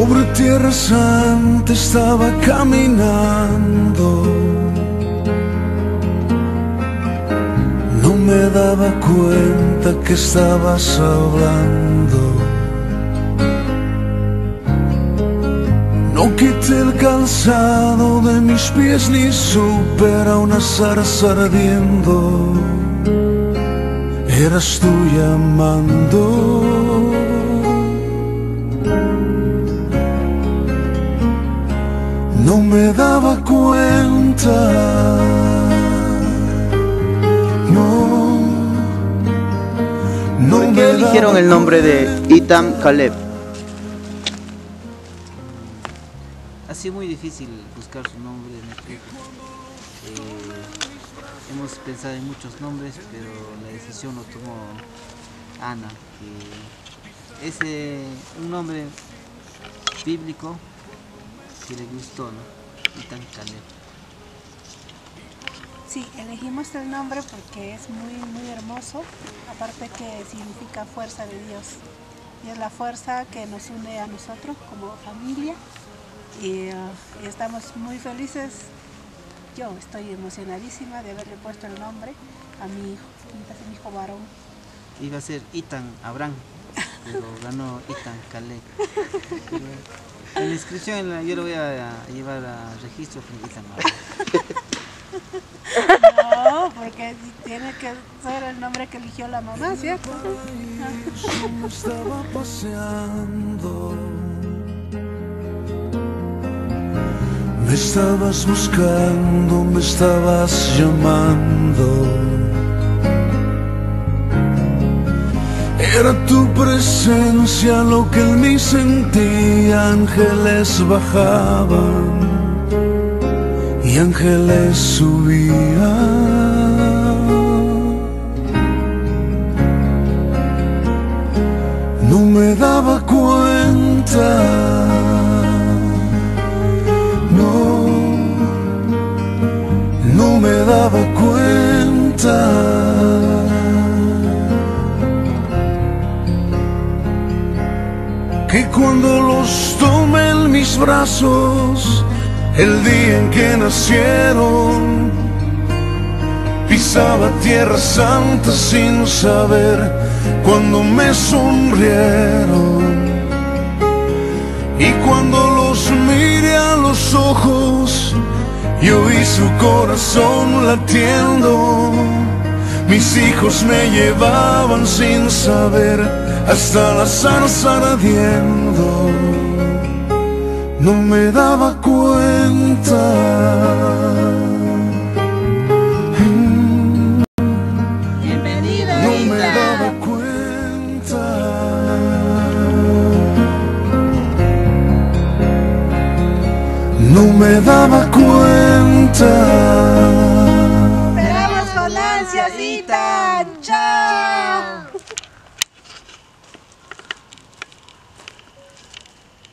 Sobre Tierra Santa estaba caminando. No me daba cuenta que estabas hablando. No quité el calzado de mis pies ni supe a una zarza ardiendo. Eras tú llamando. No me daba cuenta. ¿Por qué eligieron el nombre de Ethan Caleb? Ha sido muy difícil buscar su nombre en el grupo. Hemos pensado en muchos nombres, pero la decisión lo tomó Ana, que es un nombre bíblico que le gustó, ¿no? Ethan Caleb. Sí, elegimos el nombre porque es muy hermoso, aparte que significa fuerza de Dios. Y es la fuerza que nos une a nosotros como familia y estamos muy felices. Yo estoy emocionadísima de haberle puesto el nombre a mi hijo, mi hijo varón. Iba a ser Ethan Abraham, pero ganó Ethan Caleb. En la inscripción yo lo voy a llevar a registro con Ethan Abraham. No, porque tiene que ser el nombre que eligió la mamá, ¿cierto? Estaba paseando. Me estabas buscando, me estabas llamando. Era tu presencia lo que en mí sentía. Ángeles bajaban y ángeles subían. No me daba cuenta. No me daba cuenta. Que cuando los tomé en mis brazos, el día en que nacieron, pisaba Tierra Santa sin saber cuando me sonrieron. Y cuando los miré a los ojos, yo vi su corazón latiendo. Mis hijos me llevaban sin saber hasta la zarza ardiendo. No me daba cuenta. Bienvenida, no me daba cuenta. No me daba cuenta.